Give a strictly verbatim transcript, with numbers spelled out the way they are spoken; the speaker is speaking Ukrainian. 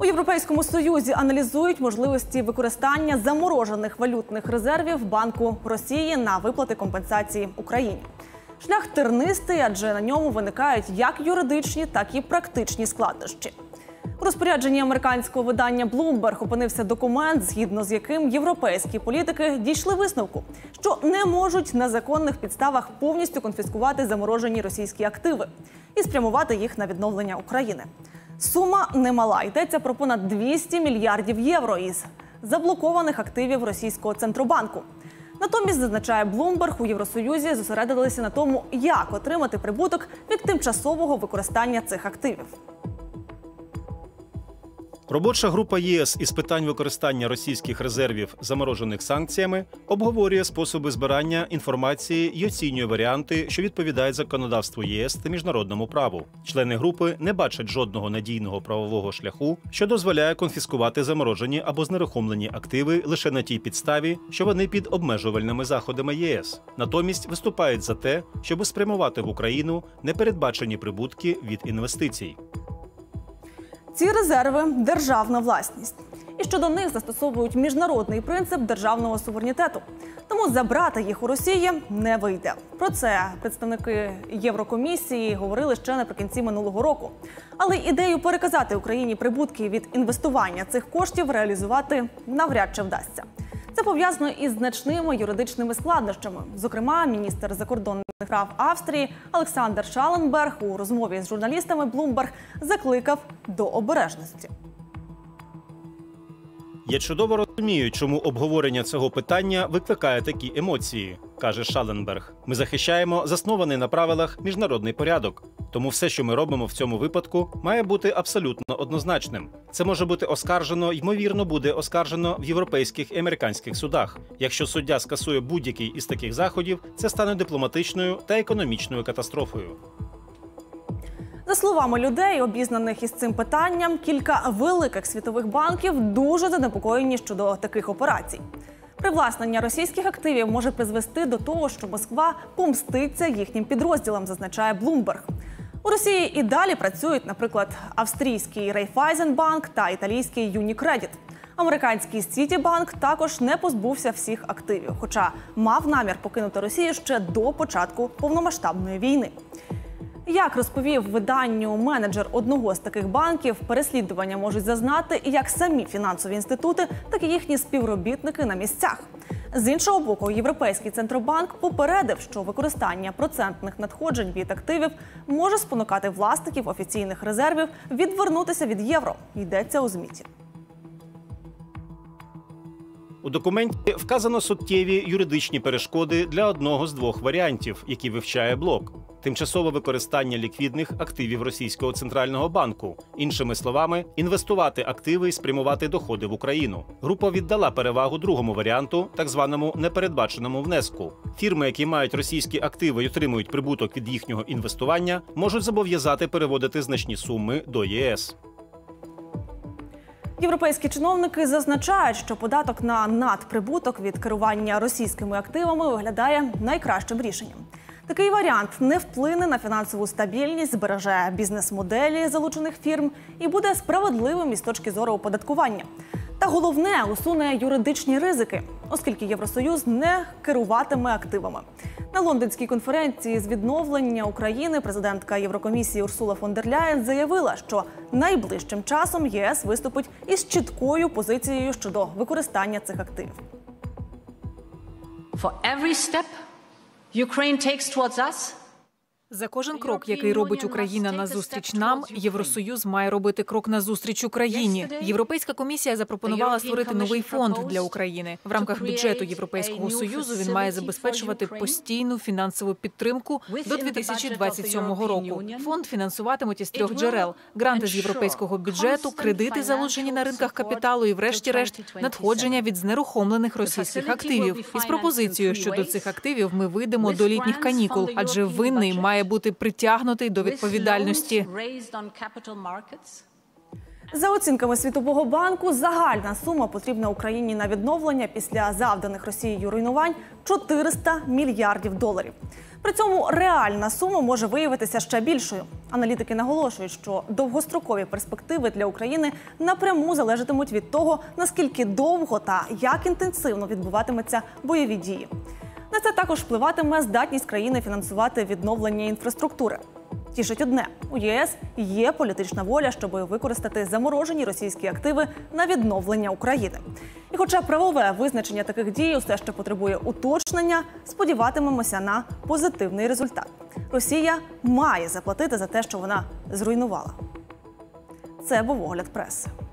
Європейському Союзі аналізують можливості використання заморожених валютних резервів Банку Росії на виплати компенсації Україні. Шлях тернистий, адже на ньому виникають як юридичні, так і практичні складнощі. У розпорядженні американського видання Bloomberg опинився документ, згідно з яким європейські політики дійшли висновку, що не можуть на законних підставах повністю конфіскувати заморожені російські активи і спрямувати їх на відновлення України. Сума немала. Йдеться про понад двісті мільярдів євро із заблокованих активів російського Центробанку. Натомість, зазначає Bloomberg, у Євросоюзі зосередилися на тому, як отримати прибуток від тимчасового використання цих активів. Робоча група ЄС із питань використання російських резервів, заморожених санкціями, обговорює способи збирання інформації і оцінює варіанти, що відповідають законодавству ЄС та міжнародному праву. Члени групи не бачать жодного надійного правового шляху, що дозволяє конфіскувати заморожені або знерухомлені активи лише на тій підставі, що вони під обмежувальними заходами ЄС. Натомість виступають за те, щоб спрямувати в Україну непередбачені прибутки від інвестицій. Ці резерви – державна власність. І щодо них застосовують міжнародний принцип державного суверенітету. Тому забрати їх у Росії не вийде. Про це представники Єврокомісії говорили ще наприкінці минулого року. Але ідею переказати Україні прибутки від інвестування цих коштів реалізувати навряд чи вдасться. Це пов'язано із значними юридичними складнощами. Зокрема, міністр закордонних справ Австрії Олександр Шаленберг у розмові з журналістами Bloomberg закликав до обережності. Я чудово розумію, чому обговорення цього питання викликає такі емоції, каже Шаленберг. Ми захищаємо заснований на правилах міжнародний порядок. Тому все, що ми робимо в цьому випадку, має бути абсолютно однозначним. Це може бути оскаржено, ймовірно, буде оскаржено в європейських і американських судах. Якщо суддя скасує будь-який із таких заходів, це стане дипломатичною та економічною катастрофою. За словами людей, обізнаних із цим питанням, кілька великих світових банків дуже занепокоєні щодо таких операцій. Привласнення російських активів може призвести до того, що Москва помститься їхнім підрозділам, зазначає Bloomberg. У Росії і далі працюють, наприклад, австрійський Райфайзенбанк та італійський Юнікредит. Американський Сітібанк також не позбувся всіх активів, хоча мав намір покинути Росію ще до початку повномасштабної війни. Як розповів виданню менеджер одного з таких банків, переслідування можуть зазнати як самі фінансові інститути, так і їхні співробітники на місцях. З іншого боку, Європейський Центробанк попередив, що використання процентних надходжень від активів може спонукати власників офіційних резервів відвернутися від євро, йдеться у ЗМІ. У документі вказано суттєві юридичні перешкоди для одного з двох варіантів, які вивчає блок. Тимчасове використання ліквідних активів Російського Центрального банку. Іншими словами, інвестувати активи і спрямувати доходи в Україну. Група віддала перевагу другому варіанту, так званому непередбаченому внеску. Фірми, які мають російські активи і отримують прибуток від їхнього інвестування, можуть зобов'язати переводити значні суми до ЄС. Європейські чиновники зазначають, що податок на надприбуток від керування російськими активами виглядає найкращим рішенням. Такий варіант не вплине на фінансову стабільність, збереже бізнес-моделі залучених фірм і буде справедливим із точки зору оподаткування. Та головне – усуне юридичні ризики, оскільки Євросоюз не керуватиме активами. На лондонській конференції з відновлення України президентка Єврокомісії Урсула фон дер Ляєн заявила, що найближчим часом ЄС виступить із чіткою позицією щодо використання цих активів. For every step Ukraine takes towards us, За кожен крок, який робить Україна назустріч нам, Євросоюз має робити крок назустріч Україні. Європейська комісія запропонувала створити новий фонд для України. В рамках бюджету Європейського Союзу він має забезпечувати постійну фінансову підтримку до дві тисячі двадцять сьомого року. Фонд фінансуватимуть із трьох джерел – гранти з європейського бюджету, кредити, залучені на ринках капіталу і, врешті-решт, надходження від знерухомлених російських активів. Із пропозицією щодо цих активів ми вийдемо до літніх канікул, адже винний має бути притягнутий до відповідальності. За оцінками Світового банку, загальна сума потрібна Україні на відновлення після завданих Росією руйнувань – чотириста мільярдів доларів. При цьому реальна сума може виявитися ще більшою. Аналітики наголошують, що довгострокові перспективи для України напряму залежатимуть від того, наскільки довго та як інтенсивно відбуватимуться бойові дії. На це також впливатиме здатність країни фінансувати відновлення інфраструктури. Тішить одне – у ЄС є політична воля, щоб використати заморожені російські активи на відновлення України. І хоча правове визначення таких дій усе ще потребує уточнення, сподіватимемося на позитивний результат. Росія має заплатити за те, що вона зруйнувала. Це був огляд преси.